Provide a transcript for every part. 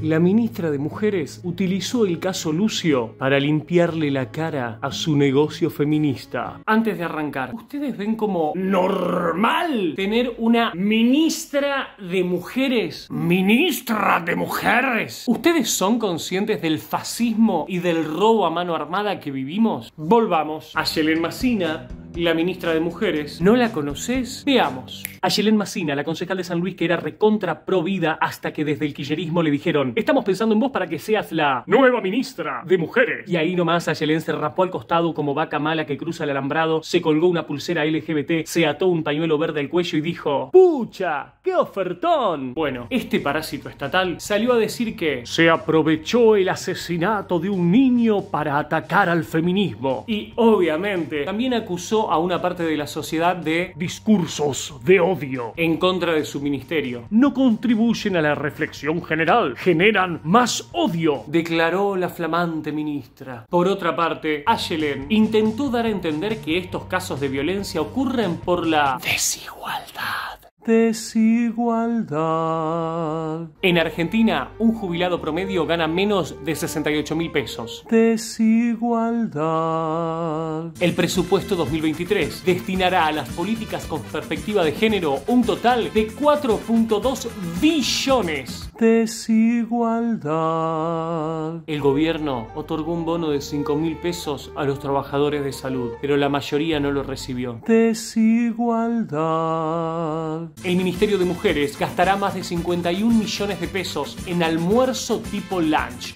La ministra de Mujeres utilizó el caso Lucio para limpiarle la cara a su negocio feminista. Antes de arrancar, ¿ustedes ven como normal tener una ministra de mujeres? ¿Ministra de mujeres? ¿Ustedes son conscientes del fascismo y del robo a mano armada que vivimos? Volvamos. Ayelen Massina, la ministra de Mujeres. ¿No la conoces? Veamos. Ayelen Massina, la concejal de San Luis que era recontra pro vida hasta que desde el kirchnerismo le dijeron: estamos pensando en vos para que seas la nueva ministra de Mujeres. Y ahí nomás Ayelen se rapó al costado como vaca mala que cruza el alambrado, se colgó una pulsera LGBT, se ató un pañuelo verde al cuello y dijo: ¡pucha! ¡Qué ofertón! Bueno, este parásito estatal salió a decir que se aprovechó el asesinato de un niño para atacar al feminismo. Y obviamente también acusó a una parte de la sociedad de discursos de odio en contra de su ministerio. No contribuyen a la reflexión general, generan más odio, declaró la flamante ministra. Por otra parte, Ayelen intentó dar a entender que estos casos de violencia ocurren por la desigualdad. Desigualdad. En Argentina, un jubilado promedio gana menos de 68.000 pesos. Desigualdad. El presupuesto 2023 destinará a las políticas con perspectiva de género un total de 4.2 billones. Desigualdad. El gobierno otorgó un bono de 5.000 pesos a los trabajadores de salud, pero la mayoría no lo recibió. Desigualdad. El Ministerio de Mujeres gastará más de 51 millones de pesos en almuerzo tipo lunch.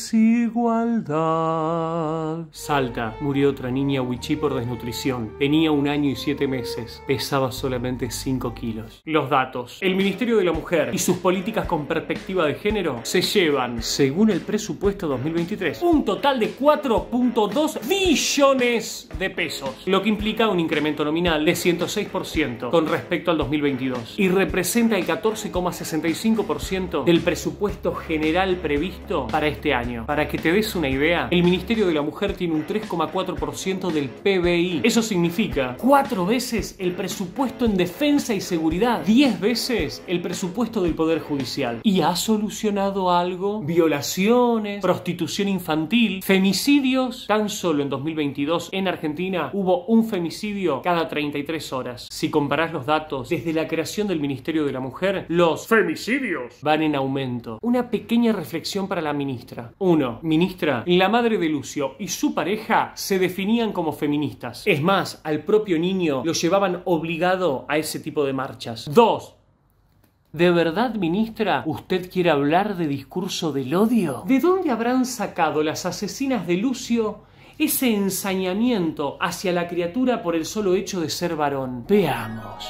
Desigualdad. Salta, murió otra niña wichí por desnutrición. Tenía 1 año y 7 meses. Pesaba solamente 5 kilos. Los datos. El Ministerio de la Mujer y sus políticas con perspectiva de género se llevan, según el presupuesto 2023, un total de 4.2 billones de pesos, lo que implica un incremento nominal de 106% con respecto al 2022 y representa el 14,65% del presupuesto general previsto para este año. Para que te des una idea, el Ministerio de la Mujer tiene un 3,4% del PBI. Eso significa 4 veces el presupuesto en defensa y seguridad, 10 veces el presupuesto del Poder Judicial. ¿Y ha solucionado algo? Violaciones, prostitución infantil, femicidios. Tan solo en 2022 en Argentina hubo un femicidio cada 33 horas. Si comparás los datos desde la creación del Ministerio de la Mujer, los femicidios van en aumento. Una pequeña reflexión para la ministra. 1. Ministra, la madre de Lucio y su pareja se definían como feministas. Es más, al propio niño lo llevaban obligado a ese tipo de marchas. 2. ¿De verdad, ministra, usted quiere hablar de discurso del odio? ¿De dónde habrán sacado las asesinas de Lucio ese ensañamiento hacia la criatura por el solo hecho de ser varón? Veamos.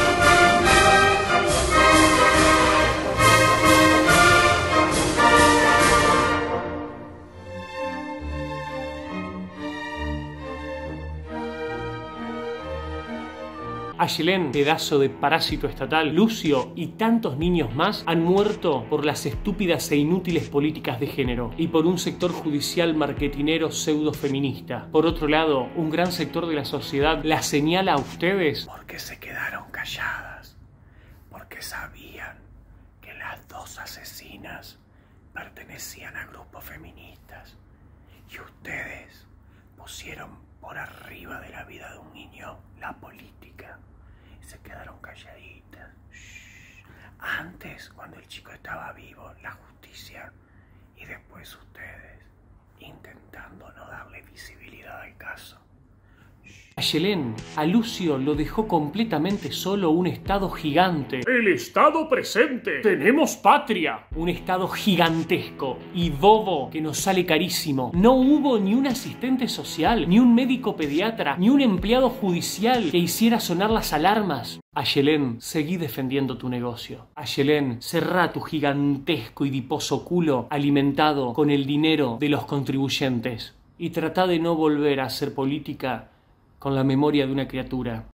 Ayelen, pedazo de parásito estatal, Lucio y tantos niños más han muerto por las estúpidas e inútiles políticas de género y por un sector judicial marketinero pseudo-feminista. Por otro lado, un gran sector de la sociedad la señala a ustedes porque se quedaron calladas, porque sabían que las 2 asesinas pertenecían a grupos feministas y ustedes pusieron por arriba de la vida de un niño la política. Se quedaron calladitas. Shh. Antes, cuando el chico estaba vivo, la justicia, y después ustedes intentando no darle visibilidad al caso. Ayelen, a Lucio lo dejó completamente solo un Estado gigante. ¡El Estado presente! ¡Tenemos patria! Un Estado gigantesco y bobo que nos sale carísimo. No hubo ni un asistente social, ni un médico pediatra, ni un empleado judicial que hiciera sonar las alarmas. Ayelen, seguí defendiendo tu negocio. Ayelen, cerrá tu gigantesco y diposo culo alimentado con el dinero de los contribuyentes. Y tratá de no volver a hacer política con la memoria de una criatura.